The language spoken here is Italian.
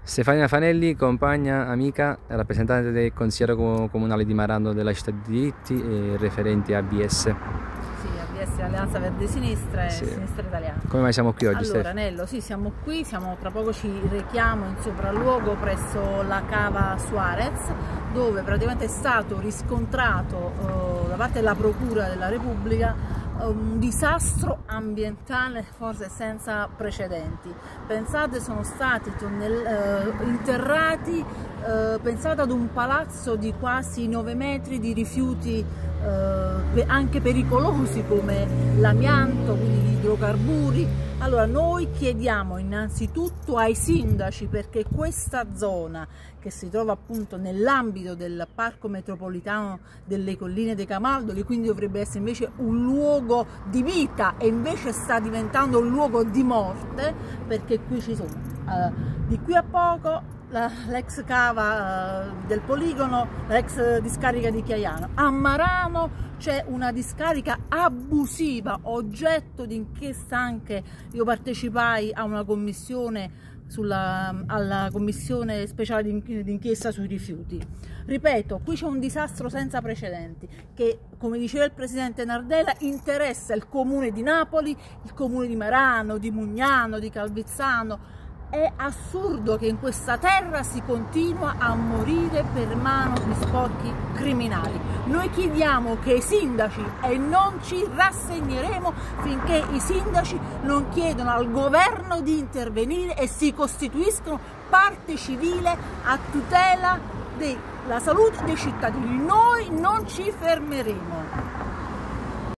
Stefania Fanelli, compagna, amica, rappresentante del Consiglio Comunale di Marano della Città di Diritti e referente ABS. Sì, ABS, Alleanza Verde Sinistra e Sì. Sinistra Italiana. Come mai siamo qui oggi, Allora, Nello, sì, siamo qui, tra poco ci rechiamo in sopralluogo presso la cava Suarez, dove praticamente è stato riscontrato da parte della Procura della Repubblica un disastro ambientale forse senza precedenti. Pensate, sono stati interrati, pensate ad un palazzo di quasi 9 metri di rifiuti anche pericolosi come l'amianto, quindi gli idrocarburi. Allora noi chiediamo innanzitutto ai sindaci, perché questa zona che si trova appunto nell'ambito del parco metropolitano delle Colline dei Camaldoli, quindi dovrebbe essere invece un luogo di vita e invece sta diventando un luogo di morte, perché qui ci sono di qui a poco l'ex cava del poligono, l'ex discarica di Chiaiano. A Marano c'è una discarica abusiva, oggetto di inchiesta anche, io partecipai a una commissione alla commissione speciale d'inchiesta sui rifiuti. Ripeto, qui c'è un disastro senza precedenti che, come diceva il presidente Nardella, interessa il comune di Napoli, il comune di Marano, di Mugnano, di Calvizzano. È assurdo che in questa terra si continua a morire per mano di sporchi criminali. Noi chiediamo che i sindaci, e non ci rassegneremo finché i sindaci non chiedono al governo di intervenire e si costituiscono parte civile a tutela della salute dei cittadini. Noi non ci fermeremo.